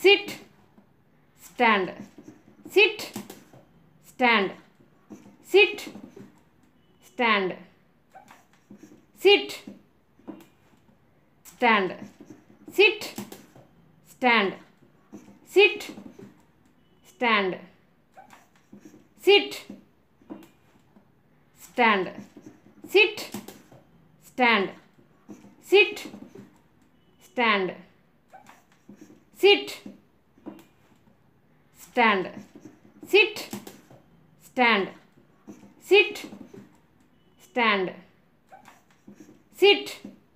sit, stand, sit, stand, sit, stand, sit, stand, sit, stand, sit, stand, sit, stand, sit, stand, sit, stand, sit, stand, sit, stand, sit, stand, sit,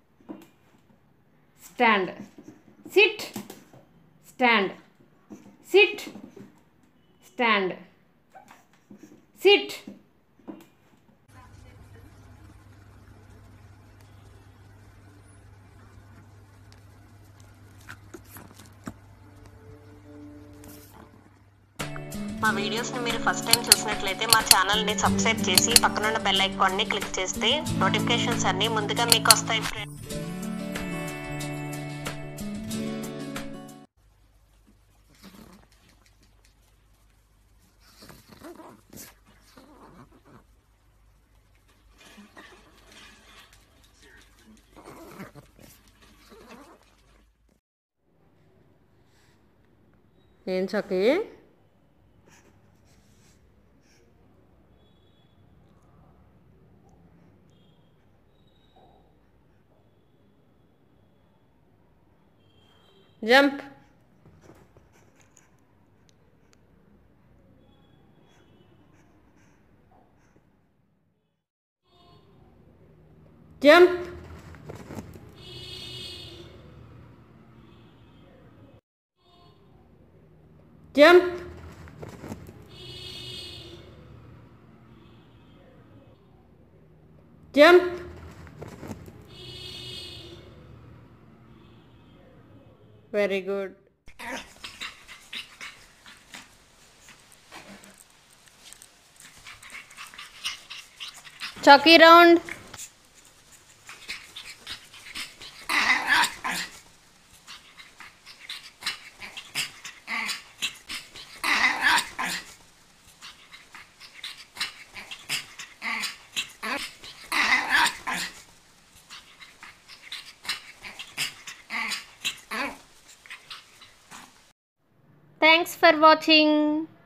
stand, sit, stand, sit, stand, sit. మా వీడియోస్ని మీరు first time చూసినట్లయితే మా ఛానల్ని subscribe చేసి పక్కనున్న bell ఐకాన్ని click చేస్తే నోటిఫికేషన్స్ అన్నీ ముందుగా మీకు వస్తాయి ఫ్రెండ్స్. ఏం Chocky? Jump. Jump. Jump. Jump. Very good. Chocky round. Thanks for watching.